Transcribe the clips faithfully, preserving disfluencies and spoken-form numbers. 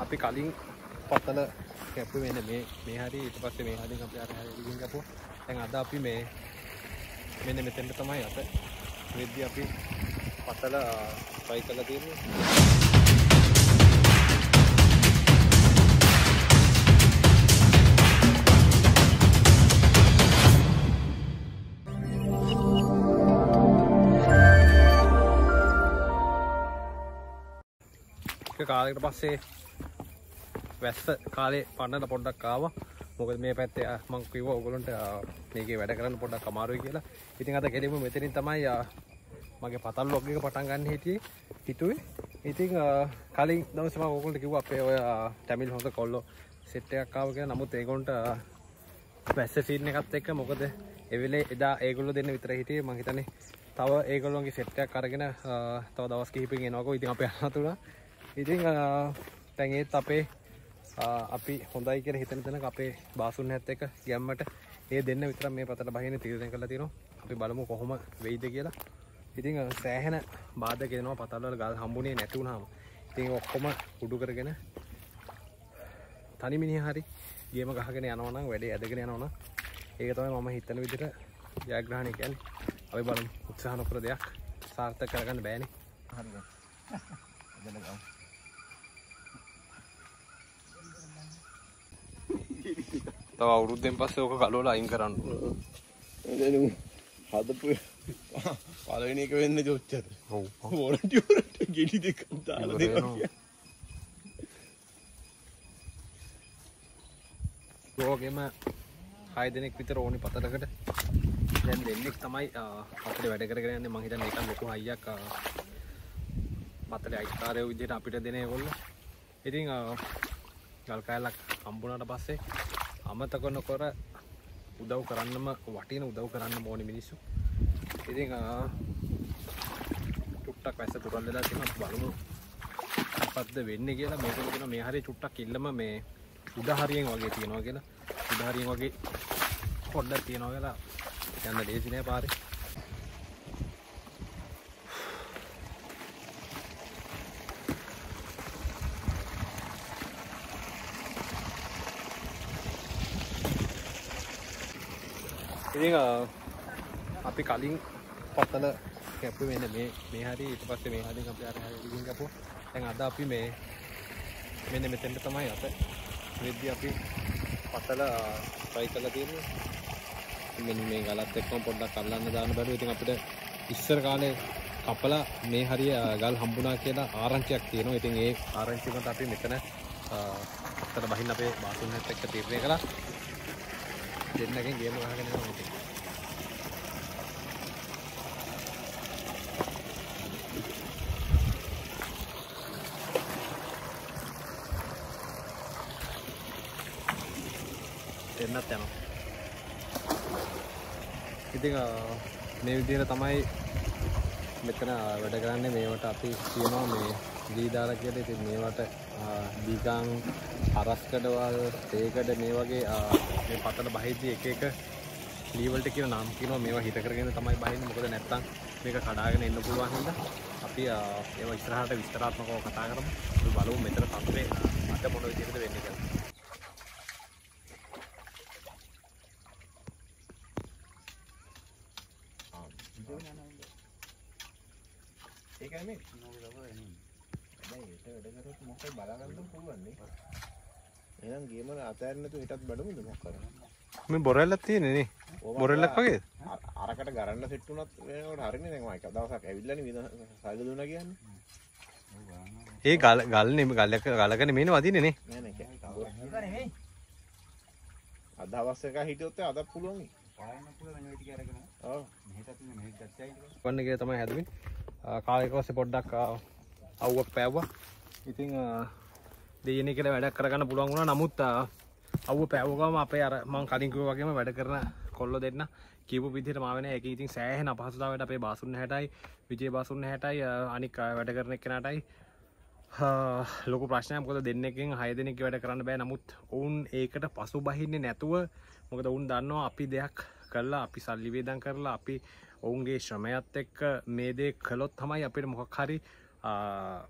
අපි කලින් පතල කැපුවේ වෙන මේ මේ හරි ඊට පස්සේ මේ හරින් අපි අර හරින් කැපුවා. දැන් අද අපි මේ මෙන්න මෙතෙන්ට තමයි අප වෙද්දී අපි පතල try කරලා තියෙන්නේ. කාලයකට පස්සේ වැස්ස කාලේ පන්නලා පොඩ්ඩක් ආවා. මොකද මේ පැත්තේ මම කිව්වා ඔයගොල්ලන්ට මේකේ වැඩ කරන්න පොඩ්ඩක් අමාරුයි කියලා. ඉතින් අද කෙලින්ම මෙතනින් තමයි මගේ පතල් ලොග් එක පටන් ගන්න හිටියේ හිතුවේ. ඉතින් කලින් දවසේ මම ඔයගොල්ලන්ට කිව්වා අපේ ඔය ටැමිල් හොඳ කොල්ලෝ සෙට් එකක් ආවා කියලා. නමුත් ඒගොල්ලන්ට වැස්ස සීන් එකත් එක්ක මොකද ඒ වෙලේ එදා ඒගොල්ලෝ දෙන්න විතර හිටියේ. මම හිතන්නේ තව ඒගොල්ලෝගේ සෙට් එකක් අරගෙන තව දවස් කිහිපකින් එනවාකෝ. ඉතින් අපේ අහතුණා. ඉතින් දැන් ඒත් අපේ අපි හොඳයි කියලා හිතන තැනක අපේ බාසුන් හැත් එක ගැම්මට ඒ දෙන්න විතර මේ පතට බහින්න තීරණය කරලා තියෙනවා. අපි බලමු කොහොම වෙයිද කියලා. ඉතින් සෑහෙන බාධක එනවා පතල් වල ගල් හම්බුනේ නැති වුනහම. ඉතින් ඔක්කොම කුඩු කරගෙන තනි මිනිහා හරි ගේම ගහගෙන යනවා නම් වැඩේ ඇදගෙන යනවා නම් ඒක තමයි මම හිතන විදිහට ජයග්‍රහණය කියන්නේ. අපි බලමු උත්සාහ නොකර දෙයක් සාර්ථක කරගන්න බෑනේ. හරිද? එදෙන්න ගමු. තව අවුරුද්දෙන් පස්සේ ඕක කලවල අයින් කරන්න. එදෙනු හදපු පළවෙනි එක වෙන්නේ ඔච්චර. ඔව්. වොරන්ටි වලට ගෙඩි දෙකක් දාලා දෙනවා. ඕකෙම හය දෙනෙක් විතර ඕනි පතලකට. දැන් දෙන්නෙක් තමයි අපිට වැඩ කරගෙන යන්නේ. මං හිතන්නේ ඒක ලොකු හයියක් පතලේ අයිස්කාරයෝ විදිහට අපිට දෙන ඒගොල්ලෝ. ඉතින් ගල් කෑල්ලක් හම්බුණාට පස්සේ අමතක නොකර උදව් කරන්නම වටින උදව් කරන්න ඕනේ මිනිස්සු. ඉතින් චුට්ටක් වැස්ස තුරල් වෙලා තියෙනවා. බලමු අපද්ද වෙන්නේ කියලා. මේකෙන් කියන මේ හරිය චුට්ටක් ඉල්ලම මේ උඩ හරියෙන් වගේ තියෙනවා කියලා. උඩ හරියෙන් වගේ පොඩ්ඩක් තියෙනවා කියලා යන්න ලේසි නෑ පාරේ. ඉතින් අපි කලින් පතල කැපුවේ වෙන මේ මේ හරිය ඊට පස්සේ මේ හරින් අපි අර හරින් කැපුවා. දැන් අද අපි මේ මෙන්න මෙතෙන්ට තමයි අප වෙද්දී අපි පතල try කරලා තියෙන්නේ. මෙන්න මේ ගලත් එක්කම පොඩ්ඩක් අල්ලන්න දාන්න බැලුවා. ඉතින් අපිට ඉස්සර කාලේ කපලා මේ හරිය ගල් හම්බුණා කියලා ආරංචියක් තියෙනවා. ඉතින් ඒ ආරංචියකට අපි මෙතන අතට බහින්න අපේ බාසුන් හැත් එක්ක තීරණය කළා. දෙන්නගෙන් ගේම ගහගෙන යනවා ඉතින්. දෙන්නත් යනවා. ඉතින් මේ විදිහට තමයි මෙතන වැඩ කරන්නේ. මේවට අපි කියනවා මේ දී දාලා කියලා. ඉතින් මේවට දීගම් අරස්කඩවල් තේකඩ මේ වගේ මේ පතල බහිද්දී එක එක ලීවලට කියන නම් කියනවා. මේවා හිත කරගෙන තමයි බහින්නේ. මොකද නැත්තම් මේක කඩාගෙන එන්න පුළුවන් හින්දා අපි ඒවා ඉස්සරහට විස්තරාත්මකව කතා කරමු. අපි බලමු මෙතන පතරේ අද මොන විදිහටද වෙන්නේ කියලා. ඒක නෙමෙයි. දැන් ඒක වැඩ කරොත් මොකක්ද බලාගන්න පුළුවන් නේ. එහෙනම් ගේම අතෑරින්න නැතුව හිටත් බඩමුද මොකක් කරන්නේ? මේ බොරෙල්ලක් තියෙන්නේ නේ. බොරෙල්ලක් වගේ. අරකට ගරන්න සෙට් වුණත් වෙනකොට හරිනේ. දැන් මම එක දවසක් ඇවිල්ලානේ විද සල්ල දුන්නා කියන්නේ. ඒ ගල් ගල් නෙමෙයි ගලක ගලක නෙමෙයි වදින්නේ නේ. නෑ නෑ ඒක නෙමෙයි. අද අවශ්‍ය එක හිටියොත් අදත් පුළුවන්. පායන්න පුළුවන් මේ ටික අරගෙන. ඔව්. මෙහෙටත් ඉන්නේ මෙහෙට ගත්තයි කියලා. වන්න ගිය තමයි හැදුවේ. කාලයක පස්සේ පොඩ්ඩක් අවුවක් පෑවුවා. ඉතින් දෙයනේ කියලා වැඩක් කරගන්න පුළුවන් වුණා. නමුත් අවුව පෑවුව ගමන් අපේ අර මම කලින් කිව්වා වගේම වැඩ කරන කොල්ලෝ දෙන්න කියපු විදිහට මා වෙන ඒක ඉතින් සෑහෙන අපහසුතාවයට අපේ බාසුන් හැටයි විජේ බාසුන් හැටයි අනික් වැඩ කරන එක්කනටයි ලොකු ප්‍රශ්නයක්. මොකද දෙන්නෙක්ගෙන් හය දෙනෙක් වැඩ කරන්න බෑ. නමුත් ඔවුන් ඒකට පසුබහින්නේ නැතුව මොකද ඔවුන් දන්නවා අපි දෙයක් කළා අපි සල්ලි වේදම් කරලා අපි ඔවුන්ගේ ශ්‍රමයත් එක්ක මේ දේ කළොත් තමයි අපිට මොකක් හරි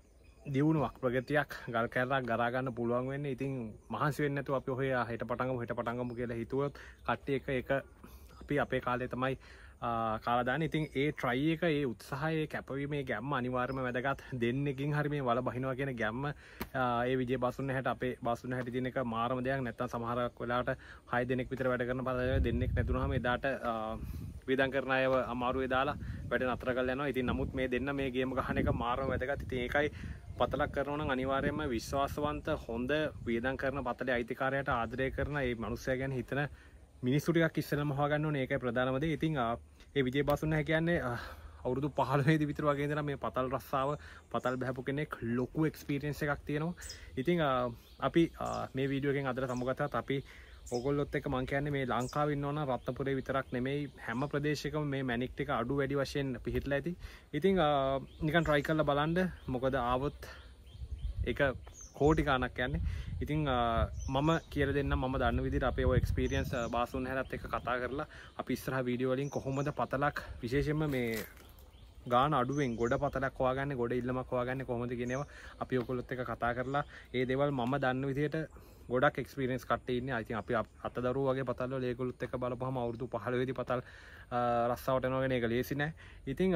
දියුණුවක් ප්‍රගතියක් ගල් කැරක් ගරා ගන්න පුළුවන් වෙන්නේ. ඉතින් මහන්සි වෙන්නේ නැතුව අපි ඔය හෙට පටන් ගමු හෙට පටන් ගමු කියලා හිතුවොත් කට්ටිය එක එක අපි අපේ කාලේ තමයි කාලා දාන්නේ. ඉතින් ඒ try එක ඒ උත්සාහය ඒ කැපවීමේ ගැම්ම අනිවාර්යයෙන්ම වැදගත්. දෙන්නෙකින් හරි මේ වල බහිනවා කියන ගැම්ම ඒ විජේ බාසුන්න හැට අපේ බාසුන්න හැට තියෙන එක මාරම දෙයක්. නැත්තම් සමහරක් වෙලාවට හය දෙනෙක් විතර වැඩ කරන පස්සේ දෙන්නෙක් නැතුනහම එදාට වේදන් කරන අයව අමාරුවේ දාලා වැඩ නතර කරලා යනවා. ඉතින් නමුත් මේ දෙන්න මේ ගේම ගහන එක මාරම වැදගත්. ඉතින් ඒකයි පතලක් කරනවා නම් අනිවාර්යයෙන්ම විශ්වාසවන්ත හොඳ වේදන් කරන පතලේ අයිතිකාරයට ආදරය කරන මේ මිනිස්සයා ගැන හිතන මිනිස්සු ටිකක් ඉස්සෙල්ලාම හොයාගන්න ඕනේ. ඒකයි ප්‍රධානම දේ. ඉතින් ඒ විජේ බාසුන්න හැ කියන්නේ අවුරුදු පහළොව දී විතර වගේ ඉඳලා මේ පතල් රස්සාව පතල් බහපු කෙනෙක් ලොකු එක්ස්පීරියන්ස් එකක් තියෙනවා. ඉතින් අපි මේ වීඩියෝ එකෙන් අදට සමුගතත් අපි ඔයගොල්ලොත් එක්ක මම කියන්නේ මේ ලංකාවේ ඉන්නවනම් රත්නපුරේ විතරක් නෙමෙයි හැම ප්‍රදේශයකම මේ මැනික් ටික අඩු වැඩි වශයෙන් පිහිටලා ඇති. ඉතින් නිකන් try කරලා බලන්න. මොකද ආවොත් ඒක කෝටි ගණක් යන්නේ. ඉතින් මම කියලා දෙන්නම් මම දන්න විදිහට අපේ ඔය එක්ස්පීරියන්ස් බාසුන් හැරත් එක්ක කතා කරලා අපි ඉස්සරහ වීඩියෝ වලින් කොහොමද පතලක් විශේෂයෙන්ම මේ ගාන අඩුවෙන් ගොඩ පතලක් හොයාගන්නේ ගොඩ ඉල්ලමක් හොයාගන්නේ කොහොමද කියන ඒවා අපි ඔයගොල්ලොත් එක්ක කතා කරලා ඒ දේවල් මම දන්න විදිහට ගොඩක් එක්ස්පීරියන්ස් කට්ටිය ඉන්නේ. ඉතින් අපි අතදරුවෝ වගේ පතල් වල ඒගොල්ලොත් එක්ක බලපුවම අවුරුදු පහළොව දී පතල් රස්සාවට යනවා කියන එක ලේසි නෑ. ඉතින්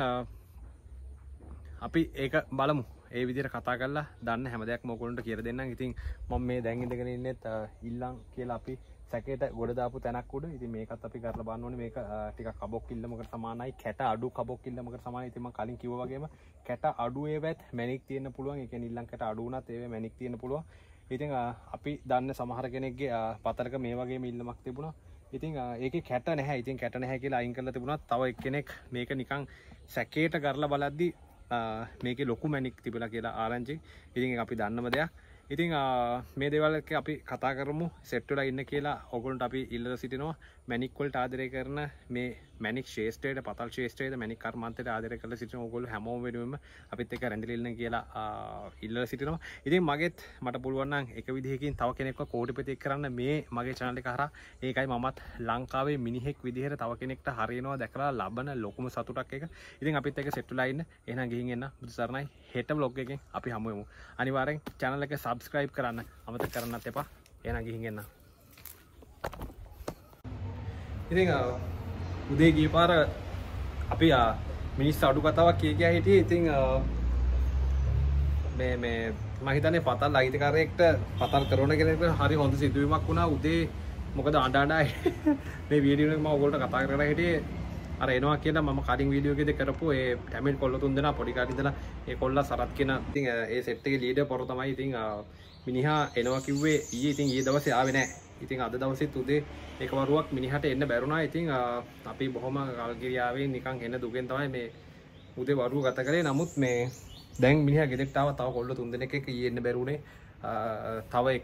අපි ඒක බලමු. ඒ විදිහට කතා කරලා දන්න හැම දෙයක්ම ඔයගොල්ලන්ට කියලා දෙන්නම්. ඉතින් මම මේ දැන් ඉඳගෙන ඉන්නෙත් ඉල්ලම් කියලා අපි සැකේට ගොඩ දාපු තැනක් උඩ. ඉතින් මේකත් අපි කරලා බලන්න ඕනේ. මේක ටිකක් කබොක් ඉල්ලමකට සමානයි. කැට අඩු කබොක් ඉල්ලමකට සමානයි. ඉතින් මම කලින් කිව්වා වගේම කැට අඩු ඒවත් මැනික් තියෙන්න පුළුවන්. ඒ කියන්නේ ඉල්ලම් කැට අඩු වුණත් ඒවේ මැනික් තියෙන්න පුළුවන්. ඉතින් අපි දන්න සමහර කෙනෙක්ගේ පතරක මේ වගේම ඉල්ලමක් තිබුණා. ඉතින් ඒකේ කැට නැහැ. ඉතින් කැට නැහැ කියලා අයින් කරලා තිබුණා. තව එක්කෙනෙක් මේක නිකන් සැකේට කරලා බලද්දි මේකේ ලොකු මැනික් තිබිලා කියලා ආරංචි. ඉතින් ඒක අපි දන්නම දෙයක්. ඉතින් මේ දේවල් එක්ක අපි කතා කරමු. සෙට් වෙලා ඉන්න කියලා ඔයගොල්ලන්ට අපි ඉල්ලලා සිටිනවා. මැනික් වලට ආදරය කරන මේ මැනික් ශේෂ්ඨයට පතල් ශේෂ්ඨයට මැනික් කර්මාන්තයට ආදරය කරලා සිටින ඔයගොල්ලෝ හැමෝම වෙනුවෙන්ම අපිත් එක්ක රැඳිලා ඉන්න කියලා ඉල්ලලා සිටිනවා. ඉතින් මගෙත් මට පුළුවන් නම් එක විදිහකින් තව කෙනෙක්ව කෝටිපතියෙක් කරන්න මේ මගේ channel එක හරහා ඒකයි මමත් ලංකාවේ මිනිහෙක් විදිහට තව කෙනෙක්ට හරියනවා දැකලා ලබන ලොකුම සතුටක් එක. ඉතින් අපිත් එක්ක සෙට් වෙලා ඉන්න. එහෙනම් ගිහින් එන්න. බුදු සරණයි. හෙට vlog එකෙන් අපි හමු වෙමු. අනිවාර්යෙන් channel එක subscribe කරන්න අමතක කරන්නත් එපා. එහෙනම් ගිහින් එන්න. ඉතින් උදේ ගිය පාර අපි මිනිස්සු අඩු කතාවක් කිය කියා හිටියේ. ඉතින් මේ මේ මම හිතන්නේ පතල් අයිතිකාරයෙක්ට පතල් කරන කෙනෙක්ට හරි හොඳ සිදුවීමක් වුණා උදේ. මොකද අඬ අඬ මේ වීඩියෝ එක මම ඔයගොල්ලන්ට කතා කරලා හිටියේ අර එනවා කියලා මම කලින් වීඩියෝ එකේදී කරපු ඒ ටැමිල් කොල්ල තුන් දෙනා පොඩි කාලේ ඉඳලා ඒ කොල්ලා සරත් කියන ඉතින් ඒ සෙට් එකේ ලීඩර් පොර තමයි. ඉතින් මිනිහා එනවා කිව්වේ ඊයේ. ඉතින් ඊයේ දවසේ ආවේ නැහැ. ඉතින් අද දවසෙත් උදේ එක වරුවක් මිනිහට එන්න බැරුණා. ඉතින් අපි බොහොම කල්ගිරියාවෙන් නිකන් එන දුකෙන් තමයි මේ උදේ වරුව ගත කරේ. නමුත් මේ දැන් මිනිහා ගෙදරට ආවා. තව කොල්ල තුන් දෙනෙක් එක්ක ඊයේ එන්න බැරුණේ. තව එක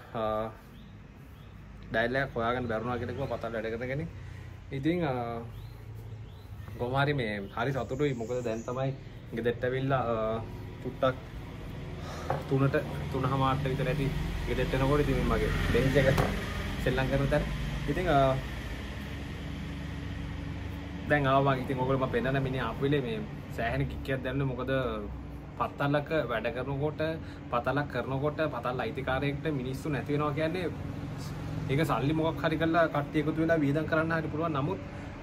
ඩයල් එකක් හොයාගන්න බැරුණා කියලා කිව්වා පතල් වැඩ කරන කෙනෙක්. ඉතින් කොහොම හරි මේ හරි සතුටුයි. මොකද දැන් තමයි ගෙදරට ඇවිල්ලා පුට්ටක් තුනට තුනමාරට විතර ඇති ගෙදරට එනකොට ඉතින් මගේ බෙන්ච් එක සෙල්ලම් කරන තැන. ඉතින් දැන් ආවා. ඉතින් ඔයගොල්ලෝ මම පෙන්නන මිනිහ ආපු වෙලේ මේ සෑහෙන කික්කයක් දැනුනේ. මොකද පතලක වැඩ කරනකොට පතලක් කරනකොට පතල් අයිතිකාරයෙක්ට මිනිස්සු නැති වෙනවා කියන්නේ ඒක සල්ලි මොකක් හරි කරලා කට්ටිය එකතු වෙලා වීදම් කරන්න හරි පුළුවන්. නමුත්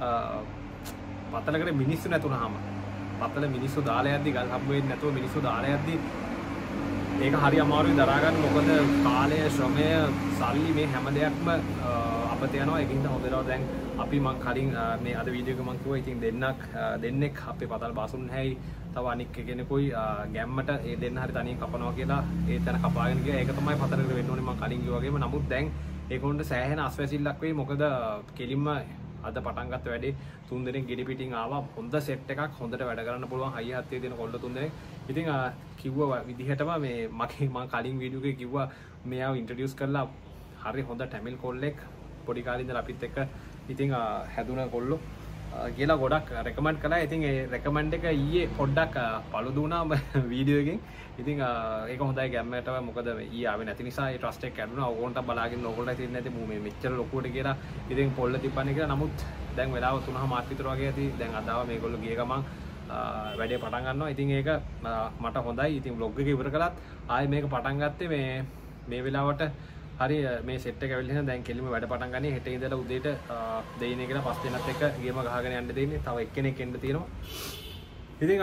පතලකට මිනිස්සු නැතුනහම පතල මිනිස්සු දාලා යද්දි ගල් හම්බ වෙන්නේ නැතුව මිනිස්සු දාලා යද්දි ඒක හරි අමාරුයි දරා ගන්න. මොකද කාලය ශ්‍රමය සල්ලි මේ හැම දෙයක්ම අපත යනවා. ඒකින්ද හොඳනවා දැන් අපි මම කලින් මේ අද වීඩියෝ එක මම කිව්වා ඉතින් දෙන්නක් දෙන්නෙක් අපේ පතල් බාසුන් හැයි තව අනික් කෙනෙකුයි ගැම්මට ඒ දෙන්න හරි තනියෙන් කපනවා කියලා ඒ තැන කපාගෙන ගියා. ඒක තමයි පතලකට වෙන්න ඕනේ මම කලින් කිව්වා වගේම. නමුත් දැන් ඒගොල්ලන්ට සෑහෙන අස්වැසිල්ලක් වෙයි. මොකද කෙලින්ම අද පටන් ගත්ත වැඩේ තුන් දෙනෙක් ගෙඩි පිටින් ආවා. හොඳ සෙට් එකක් හොඳට වැඩ කරන්න පුළුවන් හයිය හත්තේ දෙන කොල්ල තුන් දෙනෙක්. ඉතින් කිව්වා විදිහටම මේ මගේ මම කලින් වීඩියෝ එකේ කිව්වා මෙයාව ඉන්ට්‍රොඩියුස් කරලා හරි හොඳ ටැමිල් කොල්ලෙක් පොඩි කාලේ ඉඳලා අපිත් එක්ක ඉතින් හැදුන කොල්ලෝ කියලා ගොඩක් රෙකමන්ඩ් කළා. ඉතින් ඒ රෙකමන්ඩ් එක ඊයේ පොඩ්ඩක් පළු දුණා වීඩියෝ එකෙන්. ඉතින් ඒක හොඳයි ගැම්මටම. මොකද ඊයේ ආවේ නැති නිසා ඒ ට්‍රස්ට් එක කැඩුණා. ඕගොල්ලන්ට බලාගෙන ඕගොල්ලන්ට හිතෙන්නේ නැති මූ මේ මෙච්චර ලොකුවට කියලා ඉතින් පොල්ල තිබ්බනේ කියලා. නමුත් දැන් වෙලාව තුනමාරක් විතර වගේ ඇති. දැන් අදාව මේගොල්ලෝ ගිය ගමන් වැඩේ පටන් ගන්නවා. ඉතින් ඒක මට හොඳයි. ඉතින් vlog එක ඉවර කළත් ආයේ මේක පටන් ගත්තේ මේ මේ වෙලාවට හරි මේ සෙට් එක ඇවිල්ලා දැන් කෙලිම වැඩ පටන් ගන්නේ. හෙට ඉඳලා උදේට දෙයිනේ කියලා පස් දෙනත් එක්ක ගේම ගහගෙන යන්න දෙන්නේ. තව එක්කෙනෙක් එන්න තියෙනවා. ඉතින්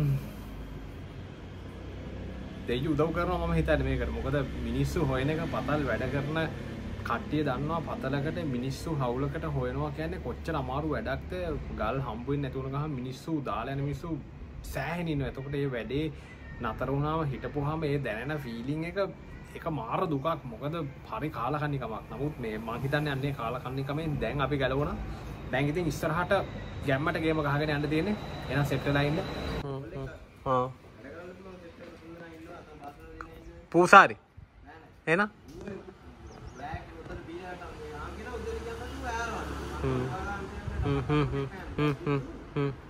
දෙයියෝ උදව් කරනවා මම හිතන්නේ මේකට. මොකද මිනිස්සු හොයන එක පතල් වැඩ කරන කට්ටිය දන්නවා පතලකට මිනිස්සු හවුලකට හොයනවා කියන්නේ කොච්චර අමාරු වැඩක්ද. ගල් හම්බ වෙන්නේ නැති වුණ ගමන් මිනිස්සු දාලා යන මිනිස්සු සෑහෙන ඉන්නවා. එතකොට මේ වැඩේ නතර වුණාම හිටපුවාම ඒ දැනෙන ෆීලිං එක ඒක මාර දුකක්. මොකද හරි කාලකන්ණි කමක්. නමුත් මේ මං හිතන්නේ අන්නේ කාලකන්ණි කමෙන් දැන් අපි ගැලවුණා. දැන් ඉතින් ඉස්සරහට ගැම්මට ගේම ගහගෙන යන්න තියෙන්නේ. එහෙනම් සෙට් වෙලා ඉන්න. හා පූසාරි එහෙනම් Hmm. Hmm. Hmm. Hmm. Hmm. Hmm.